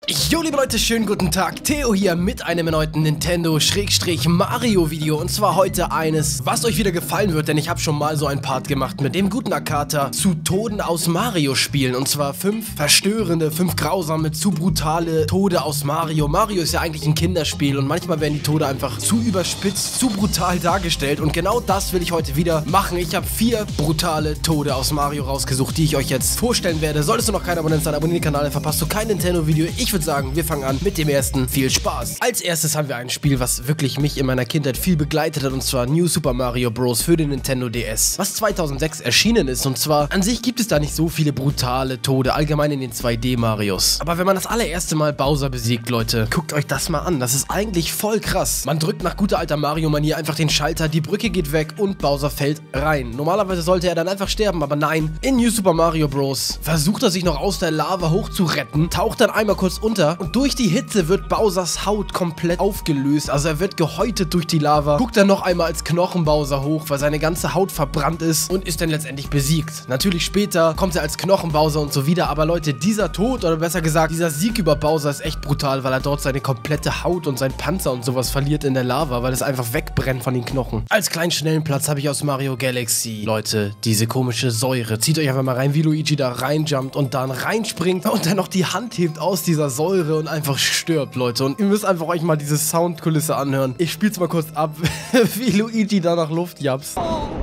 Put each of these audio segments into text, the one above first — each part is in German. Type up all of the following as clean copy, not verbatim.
Jo liebe Leute, schönen guten Tag, Theo hier mit einem erneuten Nintendo-Mario Video und zwar heute eines, was euch wieder gefallen wird, denn ich habe schon mal so ein Part gemacht mit dem guten Akata zu Toden aus Mario Spielen und zwar 5 verstörende, 5 grausame, zu brutale Tode aus Mario. Mario ist ja eigentlich ein Kinderspiel und manchmal werden die Tode einfach zu überspitzt, zu brutal dargestellt und genau das will ich heute wieder machen. Ich habe 4 brutale Tode aus Mario rausgesucht, die ich euch jetzt vorstellen werde. Solltest du noch kein Abonnent sein, abonniere den Kanal, dann verpasst du kein Nintendo-Video. Ich würde sagen, wir fangen an mit dem ersten. Viel Spaß! Als erstes haben wir ein Spiel, was wirklich mich in meiner Kindheit viel begleitet hat, und zwar New Super Mario Bros. Für den Nintendo DS, was 2006 erschienen ist. Und zwar, an sich gibt es da nicht so viele brutale Tode, allgemein in den 2D-Marios. Aber wenn man das allererste Mal Bowser besiegt, Leute, guckt euch das mal an. Das ist eigentlich voll krass. Man drückt nach guter alter Mario-Manier einfach den Schalter, die Brücke geht weg und Bowser fällt rein. Normalerweise sollte er dann einfach sterben, aber nein. In New Super Mario Bros. versucht er sich noch aus der Lava hochzuretten, taucht dann einmal kurz unter und durch die Hitze wird Bowsers Haut komplett aufgelöst. Also er wird gehäutet durch die Lava, guckt dann noch einmal als Knochen-Bowser hoch, weil seine ganze Haut verbrannt ist und ist dann letztendlich besiegt. Natürlich später kommt er als Knochen-Bowser und so wieder, aber Leute, dieser Tod, oder besser gesagt, dieser Sieg über Bowser ist echt brutal, weil er dort seine komplette Haut und sein Panzer und sowas verliert in der Lava, weil es einfach wegbrennt von den Knochen. Als kleinen schnellen Platz habe ich aus Mario Galaxy, Leute, diese komische Säure. Zieht euch einfach mal rein, wie Luigi da reinjumpt und dann reinspringt und dann noch die Hand hebt aus dieser Säure und einfach stirbt, Leute. Und ihr müsst einfach euch mal diese Soundkulisse anhören. Ich spiel's mal kurz ab, wie Luigi da nach Luft japst.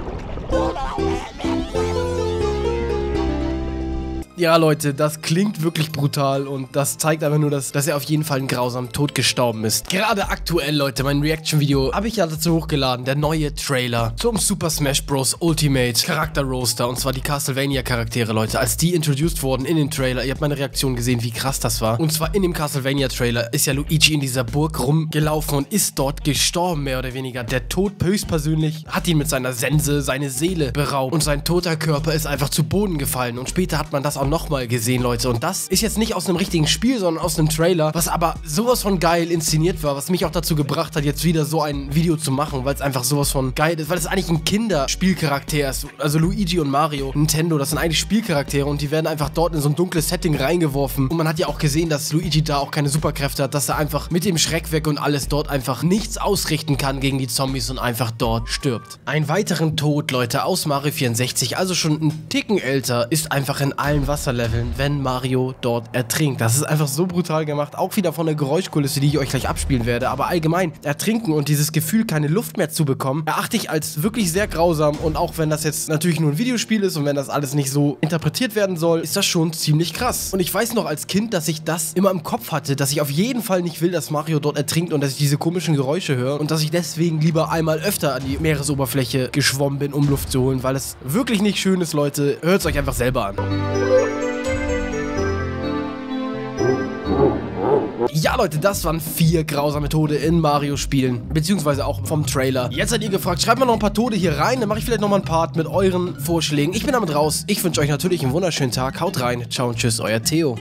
Ja, Leute, das klingt wirklich brutal und das zeigt einfach nur, dass er auf jeden Fall einen grausamen Tod gestorben ist. Gerade aktuell, Leute, mein Reaction-Video habe ich ja dazu hochgeladen, der neue Trailer zum Super Smash Bros. Ultimate Charakter Roster, und zwar die Castlevania-Charaktere, Leute. Als die introduced wurden in den Trailer, ihr habt meine Reaktion gesehen, wie krass das war. Und zwar in dem Castlevania-Trailer ist ja Luigi in dieser Burg rumgelaufen und ist dort gestorben, mehr oder weniger. Der Tod höchstpersönlich hat ihn mit seiner Sense seine Seele beraubt und sein toter Körper ist einfach zu Boden gefallen. Und später hat man das auch nochmal gesehen, Leute, und das ist jetzt nicht aus einem richtigen Spiel, sondern aus einem Trailer, was aber sowas von geil inszeniert war, was mich auch dazu gebracht hat, jetzt wieder so ein Video zu machen, weil es einfach sowas von geil ist, weil es eigentlich ein Kinderspielcharakter ist, also Luigi und Mario, Nintendo, das sind eigentlich Spielcharaktere und die werden einfach dort in so ein dunkles Setting reingeworfen und man hat ja auch gesehen, dass Luigi da auch keine Superkräfte hat, dass er einfach mit dem Schreck weg und alles dort einfach nichts ausrichten kann gegen die Zombies und einfach dort stirbt. Einen weiteren Tod, Leute, aus Mario 64, also schon ein Ticken älter, ist einfach in allen Wasserleveln, wenn Mario dort ertrinkt. Das ist einfach so brutal gemacht, auch wieder von der Geräuschkulisse, die ich euch gleich abspielen werde, aber allgemein, ertrinken und dieses Gefühl, keine Luft mehr zu bekommen, erachte ich als wirklich sehr grausam, und auch wenn das jetzt natürlich nur ein Videospiel ist und wenn das alles nicht so interpretiert werden soll, ist das schon ziemlich krass. Und ich weiß noch als Kind, dass ich das immer im Kopf hatte, dass ich auf jeden Fall nicht will, dass Mario dort ertrinkt und dass ich diese komischen Geräusche höre und dass ich deswegen lieber einmal öfter an die Meeresoberfläche geschwommen bin, um Luft zu holen, weil es wirklich nicht schön ist, Leute. Hört es euch einfach selber an. Ja, Leute, das waren 4 grausame Tode in Mario-Spielen, beziehungsweise auch vom Trailer. Jetzt seid ihr gefragt, schreibt mal noch ein paar Tode hier rein, dann mache ich vielleicht nochmal einen Part mit euren Vorschlägen. Ich bin damit raus. Ich wünsche euch natürlich einen wunderschönen Tag. Haut rein. Ciao und tschüss, euer Theo.